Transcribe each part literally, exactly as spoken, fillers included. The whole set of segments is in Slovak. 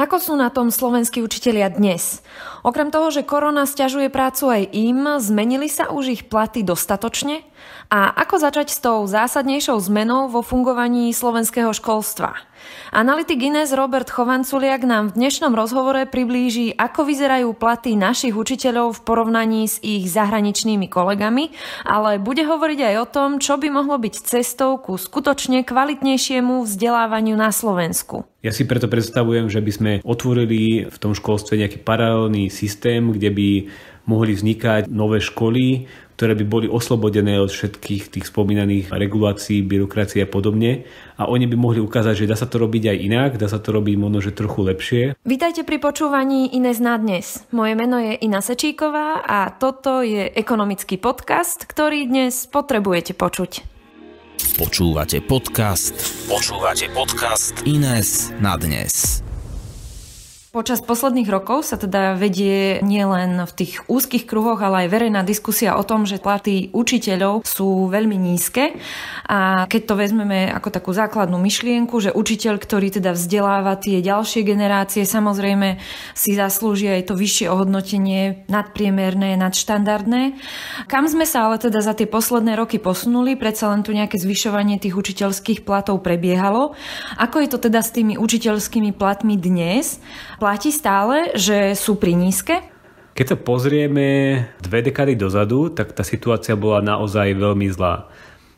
Ako sú na tom slovenskí učitelia dnes? Okrem toho, že korona sťažuje prácu aj im, zmenili sa už ich platy dostatočne? A ako začať s tou zásadnejšou zmenou vo fungovaní slovenského školstva? Analytik Ines Robert Chovanculiak nám v dnešnom rozhovore priblíži, ako vyzerajú platy našich učiteľov v porovnaní s ich zahraničnými kolegami, ale bude hovoriť aj o tom, čo by mohlo byť cestou ku skutočne kvalitnejšiemu vzdelávaniu na Slovensku. Ja si preto predstavujem, že by sme otvorili v tom školstve nejaký paralelný systém, kde by mohli vznikať nové školy, ktoré by boli oslobodené od všetkých tých spomínaných regulácií, byrokracie a podobne. A oni by mohli ukázať, že dá sa to robiť aj inak, dá sa to robiť možno, že trochu lepšie. Vítajte pri počúvaní Ines na dnes. Moje meno je Ina Sečíková a toto je ekonomický podcast, ktorý dnes potrebujete počuť. Počúvate podcast. Počúvate podcast Ines na dnes. Počas posledných rokov sa teda vedie nielen v tých úzkych kruhoch, ale aj verejná diskusia o tom, že platy učiteľov sú veľmi nízke. A keď to vezmeme ako takú základnú myšlienku, že učiteľ, ktorý teda vzdeláva tie ďalšie generácie, samozrejme si zaslúži aj to vyššie ohodnotenie, nadpriemerné, nadštandardné. Kam sme sa ale teda za tie posledné roky posunuli? Predsa len tu nejaké zvyšovanie tých učiteľských platov prebiehalo. Ako je to teda s tými učiteľskými platmi dnes? Platí stále, že sú prinízke? Keď sa pozrieme dve dekády dozadu, tak tá situácia bola naozaj veľmi zlá.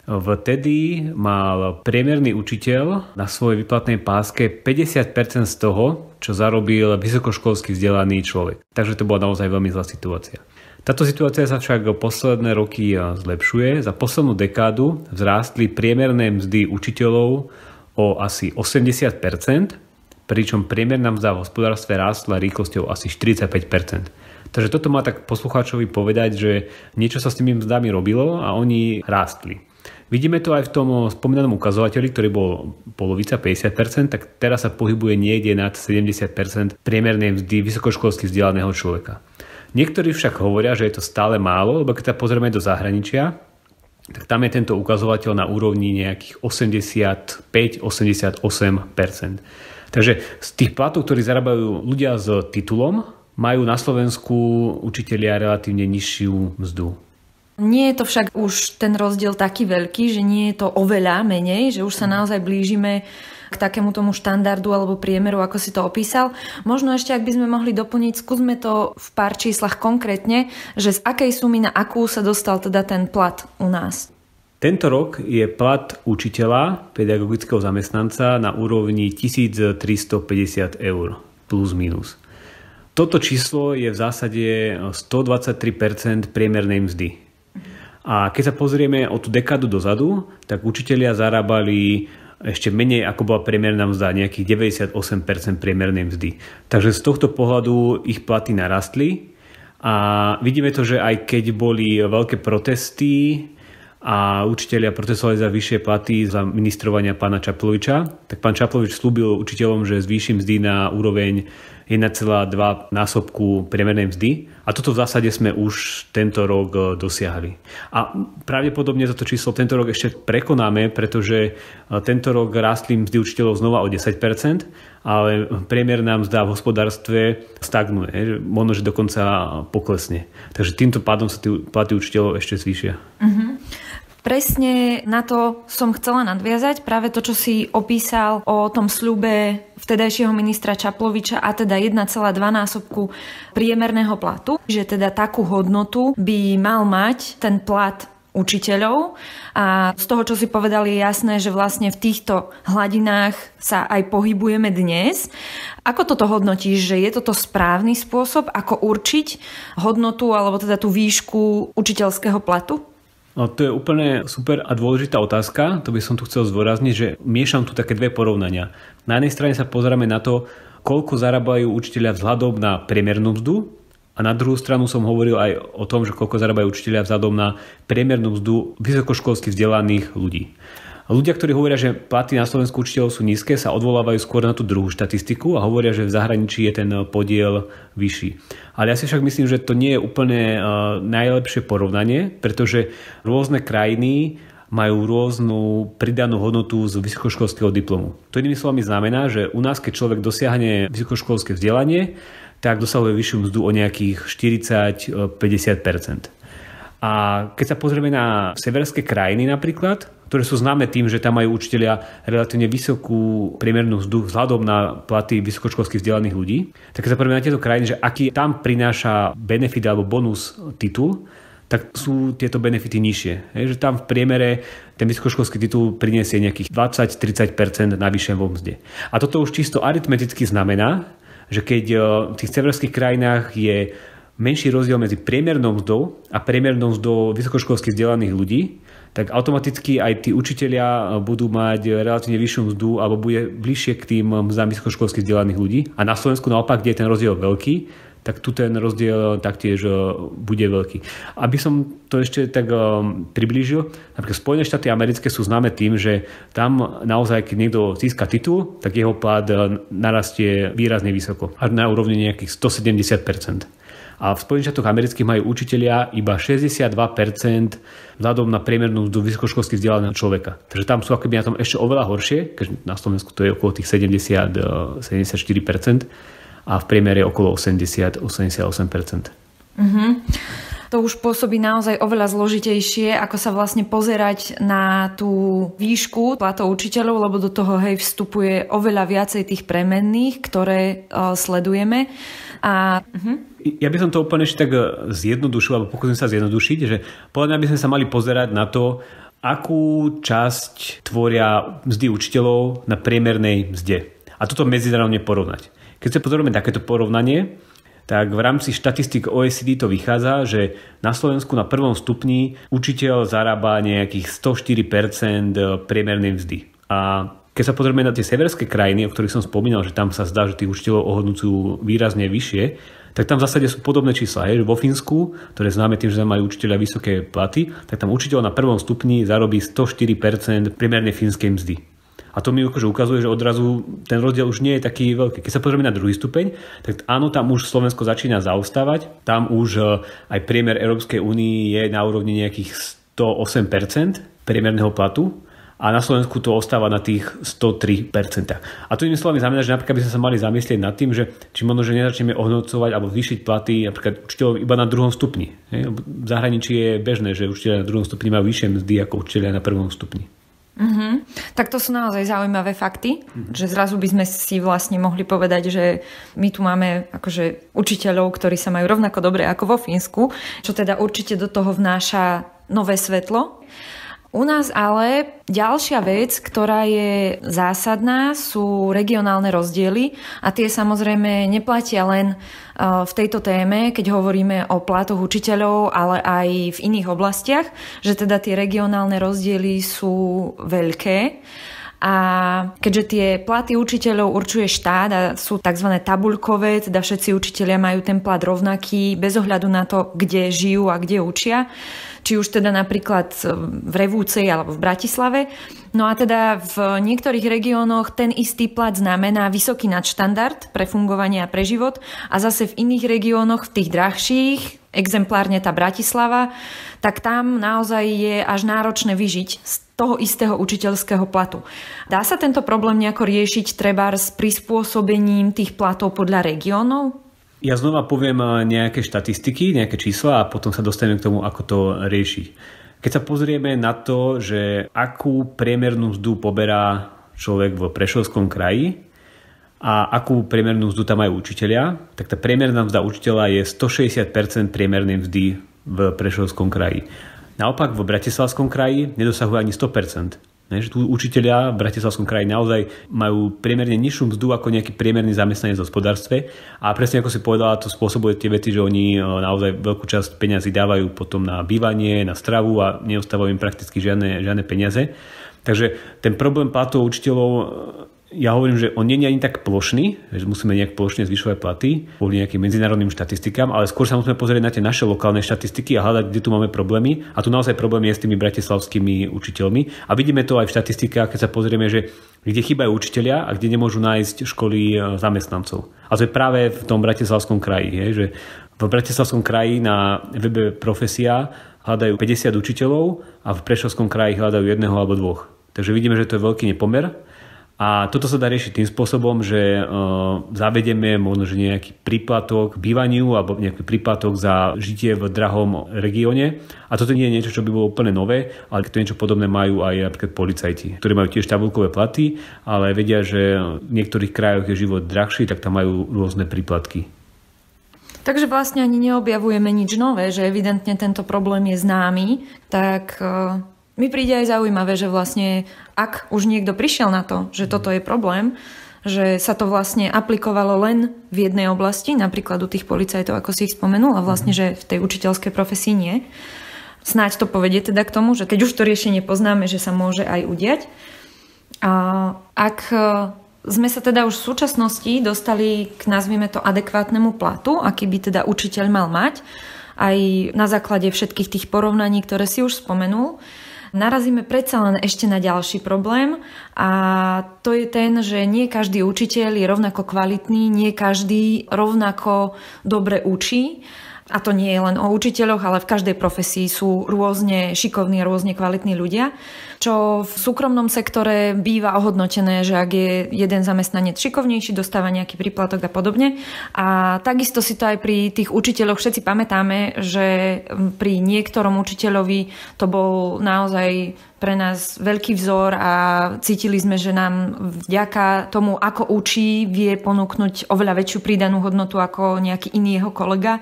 Vtedy mal priemerný učiteľ na svojej výplatnej páske päťdesiat percent z toho, čo zarobil vysokoškolsky vzdelaný človek. Takže to bola naozaj veľmi zlá situácia. Táto situácia sa však posledné roky zlepšuje. Za poslednú dekádu vzrástli priemerné mzdy učiteľov o asi osemdesiat percent, pričom priemerná mzda v hospodárstve rástla rýchlosťou asi štyridsaťpäť percent. Takže toto má tak poslucháčovi povedať, že niečo sa s tými mzdami robilo a oni rástli. Vidíme to aj v tom spomínanom ukazovateli, ktorý bol polovica, päťdesiat percent, tak teraz sa pohybuje niekde nad sedemdesiat percent priemernej mzdy vysokoškolsky vzdelaného človeka. Niektorí však hovoria, že je to stále málo, lebo keď sa pozrieme do zahraničia, tak tam je tento ukazovateľ na úrovni nejakých osemdesiatpäť až osemdesiatosem percent. Takže z tých platov, ktorí zarábajú ľudia s titulom, majú na Slovensku učitelia relatívne nižšiu mzdu. Nie je to však už ten rozdiel taký veľký, že nie je to oveľa menej, že už sa naozaj blížime k takému tomu štandardu alebo priemeru, ako si to opísal. Možno ešte, ak by sme mohli doplniť, skúsme to v pár číslach konkrétne, že z akej sumy na akú sa dostal teda ten plat u nás. Tento rok je plat učiteľa, pedagogického zamestnanca na úrovni tisíctristopäťdesiat eur plus minus. Toto číslo je v zásade stodvadsaťtri percent priemernej mzdy. A keď sa pozrieme o tú dekádu dozadu, tak učitelia zarábali ešte menej ako bola priemerná mzda, nejakých deväťdesiatosem percent priemernej mzdy. Takže z tohto pohľadu ich platy narastli a vidíme to, že aj keď boli veľké protesty a učitelia protestovali za vyššie platy za ministrovania pána Čaploviča, tak pán Čaplovič slúbil učiteľom, že zvýši mzdy na úroveň jeden celá dva násobku priemernej mzdy. A toto v zásade sme už tento rok dosiahli. A pravdepodobne toto číslo tento rok ešte prekonáme, pretože tento rok rástli mzdy učiteľov znova o desať percent, ale priemerná mzda v hospodárstve stagnuje. Možno, že dokonca poklesne. Takže týmto pádom sa tí platy učiteľov ešte zvýšia. Uh-huh. Presne na to som chcela nadviazať, práve to, čo si opísal o tom sľube vtedajšieho ministra Čaploviča a teda jeden celá dva násobku priemerného platu, že teda takú hodnotu by mal mať ten plat učiteľov a z toho, čo si povedali, je jasné, že vlastne v týchto hladinách sa aj pohybujeme dnes. Ako toto hodnotíš, že je toto správny spôsob, ako určiť hodnotu alebo teda tú výšku učiteľského platu? No, to je úplne super a dôležitá otázka, to by som tu chcel zdôrazniť, že miešam tu také dve porovnania. Na jednej strane sa pozeráme na to, koľko zarábajú učitelia vzhľadom na priemernú mzdu a na druhú stranu som hovoril aj o tom, že koľko zarábajú učitelia vzhľadom na priemernú mzdu vysokoškolsky vzdelaných ľudí. Ľudia, ktorí hovoria, že platy na Slovensku učiteľov sú nízke, sa odvolávajú skôr na tú druhú štatistiku a hovoria, že v zahraničí je ten podiel vyšší. Ale ja si však myslím, že to nie je úplne najlepšie porovnanie, pretože rôzne krajiny majú rôznu pridanú hodnotu z vysokoškolského diplomu. To inými slovami znamená, že u nás, keď človek dosiahne vysokoškolské vzdelanie, tak dosahuje vyššiu mzdu o nejakých štyridsať až päťdesiat percent. A keď sa pozrieme na severské krajiny napríklad, ktoré sú známe tým, že tam majú učitelia relatívne vysokú priemernú mzdu vzhľadom na platy vysokoškolských vzdelaných ľudí, tak keď sa pozrieme na tieto krajiny, že aký tam prináša benefit alebo bonus titul, tak sú tieto benefity nižšie. Je, že tam v priemere ten vysokoškolský titul priniesie nejakých dvadsať až tridsať percent navyše vo mzde. A toto už čisto aritmeticky znamená, že keď v tých severských krajinách je menší rozdiel medzi priemernou mzdou a priemernou mzdou vysokoškolských vzdelaných ľudí, tak automaticky aj tí učitelia budú mať relatívne vyššiu mzdu alebo bude bližšie k tým mzdám vysokoškolských vzdelaných ľudí. A na Slovensku naopak, kde je ten rozdiel veľký, tak tu ten rozdiel taktiež bude veľký. Aby som to ešte tak priblížil, napríklad Spojené štáty americké sú známe tým, že tam naozaj, keď niekto získa titul, tak jeho plat narastie výrazne vysoko, až na úrovni nejakých stosedemdesiat percent. A v Spojených štátoch amerických majú učitelia iba šesťdesiatdva percent vzhľadom na priemernú mzdu vysokoškolsky vzdelaného človeka. Takže tam sú akoby na tom ešte oveľa horšie, keďže na Slovensku to je okolo tých sedemdesiat až sedemdesiatštyri percent. A v priemere okolo osemdesiat až osemdesiatosem percent. Mm-hmm. To už pôsobí naozaj oveľa zložitejšie, ako sa vlastne pozerať na tú výšku platov učiteľov, lebo do toho hej vstupuje oveľa viacej tých premenných, ktoré uh, sledujeme. A, uh-huh. Ja by som to úplne ešte tak zjednodušil, alebo pokúsim sa zjednodušiť, že podľa mňa by sme sa mali pozerať na to, akú časť tvoria mzdy učiteľov na priemernej mzde. A toto medzinárodne porovnať. Keď sa pozrieme takéto porovnanie, tak v rámci štatistík ó é cé dé to vychádza, že na Slovensku na prvom stupni učiteľ zarába nejakých sto štyri percent priemernej mzdy. A keď sa pozrieme na tie severské krajiny, o ktorých som spomínal, že tam sa zdá, že tých učiteľov ohodnocujú výrazne vyššie, tak tam v zásade sú podobné čísla. Hej, že vo Fínsku, ktoré známe tým, že tam majú učiteľia vysoké platy, tak tam učiteľ na prvom stupni zarobí sto štyri percent priemernej fínskej mzdy. A to mi akože ukazuje, že odrazu ten rozdiel už nie je taký veľký. Keď sa pozrieme na druhý stupeň, tak áno, tam už Slovensko začína zaostávať. Tam už aj priemer Európskej únie je na úrovni nejakých sto osem percent priemerného platu a na Slovensku to ostáva na tých sto tri percent. A to inými slovami znamená, že napríklad by sme sa mali zamyslieť nad tým, že či možno, že nezačneme ohodnocovať alebo zvýšiť platy napríklad učiteľov iba na druhom stupni. V zahraničí je bežné, že učiteľia na druhom stupni majú vyššie mzdy ako učiteľia na prvom stupni. Uh-huh. Tak to sú naozaj zaujímavé fakty, uh-huh. že zrazu by sme si vlastne mohli povedať, že my tu máme akože učiteľov, ktorí sa majú rovnako dobre ako vo Fínsku, čo teda určite do toho vnáša nové svetlo. U nás ale ďalšia vec, ktorá je zásadná, sú regionálne rozdiely a tie samozrejme neplatia len v tejto téme, keď hovoríme o platoch učiteľov, ale aj v iných oblastiach, že teda tie regionálne rozdiely sú veľké. A keďže tie platy učiteľov určuje štát a sú tzv. Tabuľkové, teda všetci učitelia majú ten plat rovnaký bez ohľadu na to, kde žijú a kde učia, či už teda napríklad v Revúcej alebo v Bratislave. No a teda v niektorých regiónoch ten istý plat znamená vysoký nadštandard pre fungovanie a pre život a zase v iných regiónoch, v tých drahších, exemplárne tá Bratislava, tak tam naozaj je až náročné vyžiť z toho istého učiteľského platu. Dá sa tento problém nejako riešiť trebárs s prispôsobením tých platov podľa regiónov? Ja znova poviem nejaké štatistiky, nejaké čísla a potom sa dostaneme k tomu, ako to riešiť. Keď sa pozrieme na to, že akú priemernú mzdu poberá človek v Prešovskom kraji a akú priemernú mzdu tam majú učitelia, tak tá priemerná mzda učiteľa je stošesťdesiat percent priemernej mzdy v Prešovskom kraji. Naopak v Bratislavskom kraji nedosahuje ani sto percent. Ne, že tu učitelia v Bratislavskom kraji naozaj majú priemerne nižšiu mzdu ako nejaký priemerný zamestnanec v hospodárstve a presne ako si povedala, to spôsobuje tie vety, že oni naozaj veľkú časť peňazí dávajú potom na bývanie, na stravu a neostávajú im prakticky žiadne, žiadne peniaze. Takže ten problém platov učiteľov, ja hovorím, že on nie je ani tak plošný, že musíme nejak plošne zvyšovať platy kvôli nejakým medzinárodným štatistikám, ale skôr sa musíme pozrieť na tie naše lokálne štatistiky a hľadať, kde tu máme problémy. A tu naozaj problém je s tými bratislavskými učiteľmi. A vidíme to aj v štatistikách, keď sa pozrieme, že kde chýbajú učitelia a kde nemôžu nájsť školy zamestnancov. A to je práve v tom Bratislavskom kraji, je, že v Bratislavskom kraji na webe Profesia hľadajú päťdesiat učiteľov a v Prešovskom kraji hľadajú jedného alebo dvoch. Takže vidíme, že to je veľký nepomer. A toto sa dá riešiť tým spôsobom, že uh, zavedieme možno že nejaký príplatok k bývaniu alebo nejaký príplatok za žitie v drahom regióne. A toto nie je niečo, čo by bolo úplne nové, ale to niečo podobné majú aj napríklad policajti, ktorí majú tiež tabuľkové platy, ale vedia, že v niektorých krajoch je život drahší, tak tam majú rôzne príplatky. Takže vlastne ani neobjavujeme nič nové, že evidentne tento problém je známy, tak uh... mi príde aj zaujímavé, že vlastne ak už niekto prišiel na to, že toto je problém, že sa to vlastne aplikovalo len v jednej oblasti, napríklad u tých policajtov, ako si ich spomenul, a vlastne, že v tej učiteľskej profesii nie. Snáď to povedie teda k tomu, že keď už to riešenie poznáme, že sa môže aj udiať. A ak sme sa teda už v súčasnosti dostali k, nazvime to, adekvátnemu platu, aký by teda učiteľ mal mať, aj na základe všetkých tých porovnaní, ktoré si už spomenul, narazíme predsa len ešte na ďalší problém a to je ten, že nie každý učiteľ je rovnako kvalitný, nie každý rovnako dobre učí. A to nie je len o učiteľoch, ale v každej profesii sú rôzne šikovní a rôzne kvalitní ľudia, čo v súkromnom sektore býva ohodnotené, že ak je jeden zamestnanec šikovnejší, dostáva nejaký príplatok a podobne. A takisto si to aj pri tých učiteľoch všetci pamätáme, že pri niektorom učiteľovi to bol naozaj pre nás veľký vzor a cítili sme, že nám vďaka tomu, ako učí, vie ponúknuť oveľa väčšiu pridanú hodnotu ako nejaký iný jeho kolega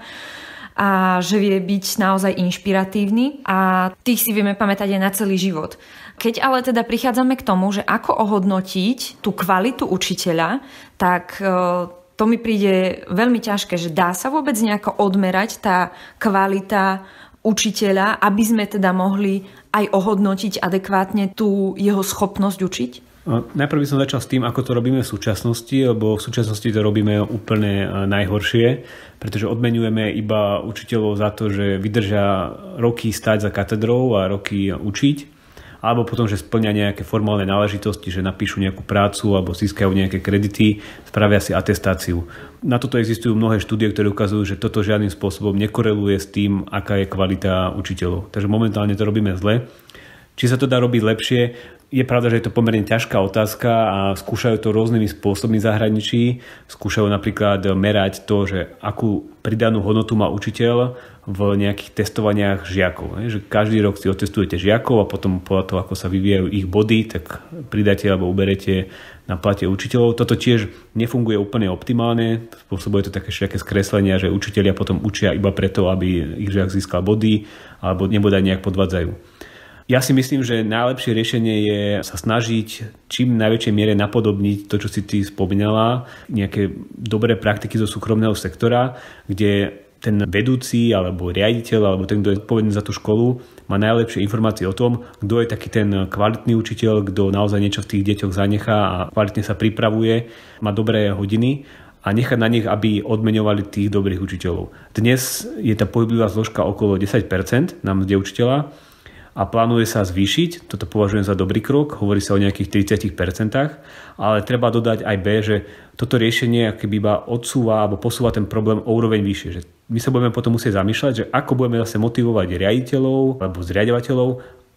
a že vie byť naozaj inšpiratívny a tých si vieme pamätať aj na celý život. Keď ale teda prichádzame k tomu, že ako ohodnotiť tú kvalitu učiteľa, tak to mi príde veľmi ťažké, že dá sa vôbec nejako odmerať tá kvalita učiteľa, aby sme teda mohli aj ohodnotiť adekvátne tú jeho schopnosť učiť? Najprv by som začal s tým, ako to robíme v súčasnosti, lebo v súčasnosti to robíme úplne najhoršie, pretože odmeňujeme iba učiteľov za to, že vydržia roky stáť za katedrou a roky učiť, alebo potom, že splňa nejaké formálne náležitosti, že napíšu nejakú prácu alebo získajú nejaké kredity, spravia si atestáciu. Na toto existujú mnohé štúdie, ktoré ukazujú, že toto žiadnym spôsobom nekoreluje s tým, aká je kvalita učiteľov. Takže momentálne to robíme zle. Či sa to dá robiť lepšie? Je pravda, že je to pomerne ťažká otázka a skúšajú to rôznymi spôsobmi v zahraničí. Skúšajú napríklad merať to, že akú pridanú hodnotu má učiteľ v nejakých testovaniach žiakov. Že každý rok si otestujete žiakov a potom podľa toho, ako sa vyvíjajú ich body, tak pridáte alebo uberete na plate učiteľov. Toto tiež nefunguje úplne optimálne. Spôsobuje to také všaké skreslenia, že učitelia potom učia iba preto, aby ich žiak získal body alebo nebodaj nejak podvádzajú. Ja si myslím, že najlepšie riešenie je sa snažiť čím najväčšej miere napodobniť to, čo si ty spomínala, nejaké dobré praktiky zo súkromného sektora, kde ten vedúci alebo riaditeľ alebo ten, kto je odpovedný za tú školu, má najlepšie informácie o tom, kto je taký ten kvalitný učiteľ, kto naozaj niečo v tých deťoch zanechá a kvalitne sa pripravuje, má dobré hodiny a nechať na nich, aby odmeňovali tých dobrých učiteľov. Dnes je tá pohyblivá zložka okolo desať percent na mzde učiteľa, a plánuje sa zvýšiť, toto považujem za dobrý krok, hovorí sa o nejakých tridsať percent, ale treba dodať aj B, že toto riešenie akoby iba odsúva alebo posúva ten problém o úroveň vyššie. Že my sa budeme potom musieť zamýšľať, že ako budeme zase motivovať riaditeľov alebo zriaďovateľov,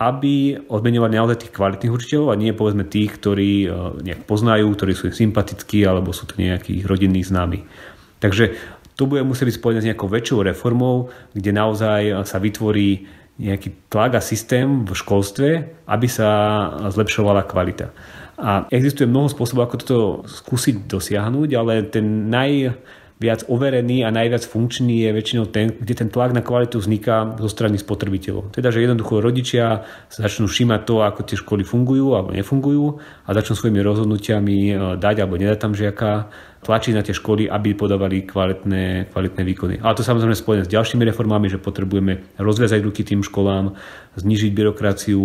aby odmeňovali naozaj tých kvalitných učiteľov a nie povedzme tých, ktorí nejak poznajú, ktorí sú sympatickí alebo sú to nejakí rodinní známi. Takže to bude musieť byť spojené s nejakou väčšou reformou, kde naozaj sa vytvorí nejaký tlak a systém v školstve, aby sa zlepšovala kvalita. A existuje mnoho spôsobov, ako toto skúsiť dosiahnuť, ale ten najviac overený a najviac funkčný je väčšinou ten, kde ten tlak na kvalitu vzniká zo strany spotrebiteľov. Teda, že jednoducho rodičia sa začnú všímať to, ako tie školy fungujú alebo nefungujú a začnú svojimi rozhodnutiami dať alebo nedať tam žiaka, tlačiť na tie školy, aby podávali kvalitné, kvalitné výkony. Ale to samozrejme spojené s ďalšími reformami, že potrebujeme rozviazať ruky tým školám, znížiť byrokraciu,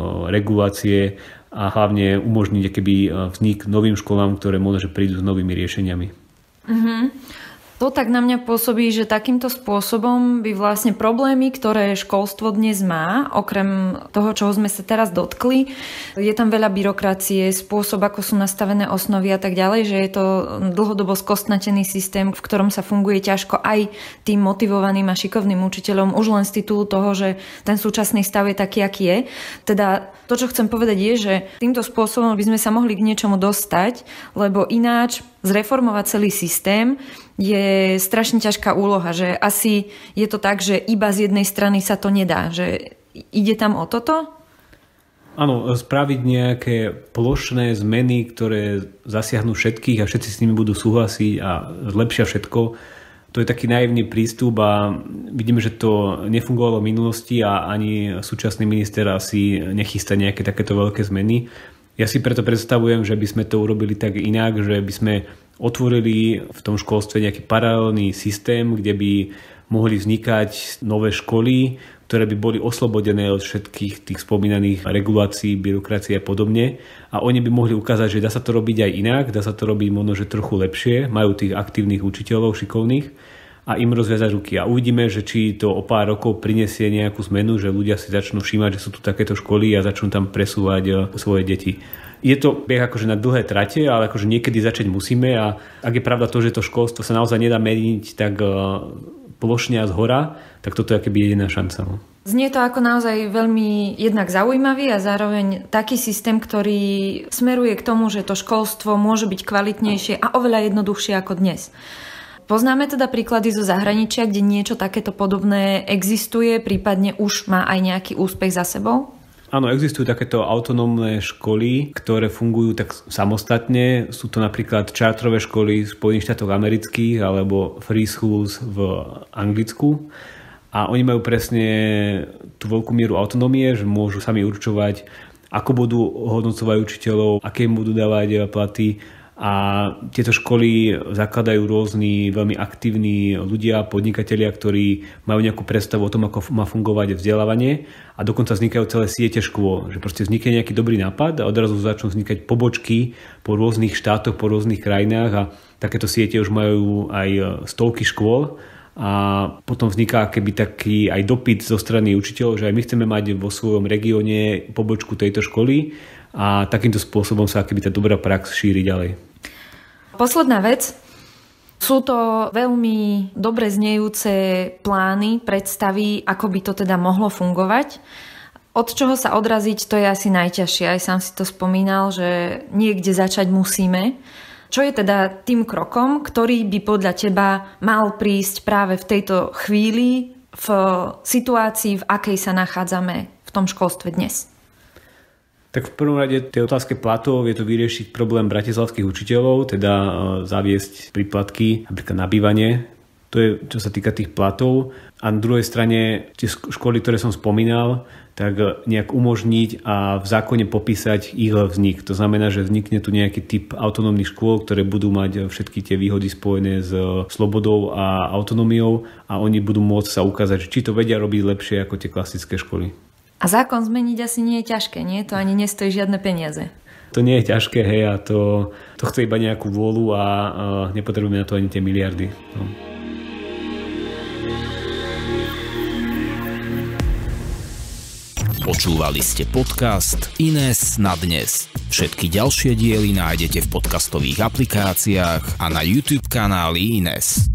regulácie a hlavne umožniť keby vznik novým školám, ktoré možno, že prídu s novými riešeniami. Mm-hmm. To tak na mňa pôsobí, že takýmto spôsobom by vlastne problémy, ktoré školstvo dnes má, okrem toho, čoho sme sa teraz dotkli, je tam veľa byrokracie, spôsob, ako sú nastavené osnovy a tak ďalej, že je to dlhodobo skostnatený systém, v ktorom sa funguje ťažko aj tým motivovaným a šikovným učiteľom, už len z titulu toho, že ten súčasný stav je taký, aký je. Teda to, čo chcem povedať, je, že týmto spôsobom by sme sa mohli k niečomu dostať, lebo ináč zreformovať celý systém je strašne ťažká úloha, že asi je to tak, že iba z jednej strany sa to nedá, že ide tam o toto? Áno, spraviť nejaké plošné zmeny, ktoré zasiahnu všetkých a všetci s nimi budú súhlasiť a zlepšia všetko. To je taký naivný prístup a vidíme, že to nefungovalo v minulosti a ani súčasný minister asi nechystá nejaké takéto veľké zmeny. Ja si preto predstavujem, že by sme to urobili tak inak, že by sme otvorili v tom školstve nejaký paralelný systém, kde by mohli vznikať nové školy, ktoré by boli oslobodené od všetkých tých spomínaných regulácií, byrokracie a podobne. A oni by mohli ukázať, že dá sa to robiť aj inak, dá sa to robiť možno, že trochu lepšie, majú tých aktívnych učiteľov, šikovných a im rozviazať ruky. A uvidíme, že či to o pár rokov prinesie nejakú zmenu, že ľudia si začnú všímať, že sú tu takéto školy a začnú tam presúvať svoje deti. Je to bieh akože na dlhé trate, ale akože niekedy začať musíme a ak je pravda to, že to školstvo sa naozaj nedá meniť tak plošne a zhora, tak toto je akoby jediná šanca. No. Znie to ako naozaj veľmi jednak zaujímavý a zároveň taký systém, ktorý smeruje k tomu, že to školstvo môže byť kvalitnejšie a oveľa jednoduchšie ako dnes. Poznáme teda príklady zo zahraničia, kde niečo takéto podobné existuje, prípadne už má aj nejaký úspech za sebou? Áno, existujú takéto autonómne školy, ktoré fungujú tak samostatne. Sú to napríklad čartrové školy v Spojených štátoch amerických alebo free schools v Anglicku. A oni majú presne tú veľkú mieru autonómie, že môžu sami určovať, ako budú hodnocovať učiteľov, aké im budú dávať platy. A tieto školy zakladajú rôzni veľmi aktívni ľudia, podnikatelia, ktorí majú nejakú predstavu o tom, ako má fungovať vzdelávanie a dokonca vznikajú celé siete škôl, že proste vznikne nejaký dobrý nápad a odrazu začnú vznikať pobočky po rôznych štátoch, po rôznych krajinách a takéto siete už majú aj stovky škôl a potom vzniká keby taký aj dopyt zo strany učiteľov, že aj my chceme mať vo svojom regióne pobočku tejto školy a takýmto spôsobom sa keby tá dobrá prax šíri ďalej. Posledná vec. Sú to veľmi dobre znejúce plány, predstavy, ako by to teda mohlo fungovať. Od čoho sa odraziť, to je asi najťažšie. Aj sám si to spomínal, že niekde začať musíme. Čo je teda tým krokom, ktorý by podľa teba mal prísť práve v tejto chvíli, v situácii, v akej sa nachádzame v tom školstve dnes? Tak v prvom rade tej otázke platov je to vyriešiť problém bratislavských učiteľov, teda zaviesť príplatky napríklad na bývanie. To je, čo sa týka tých platov. A na druhej strane tie školy, ktoré som spomínal, tak nejak umožniť a v zákone popísať ich vznik. To znamená, že vznikne tu nejaký typ autonómnych škôl, ktoré budú mať všetky tie výhody spojené s slobodou a autonómiou a oni budú môcť sa ukázať, či to vedia robiť lepšie ako tie klasické školy. A zákon zmeniť asi nie je ťažké, nie? To ani nestojí žiadne peniaze. To nie je ťažké, hej, a to, to chce iba nejakú vôľu a, a nepotrebujeme na to ani tie miliardy. No. Počúvali ste podcast Ines na dnes. Všetky ďalšie diely nájdete v podcastových aplikáciách a na YouTube kanáli Ines.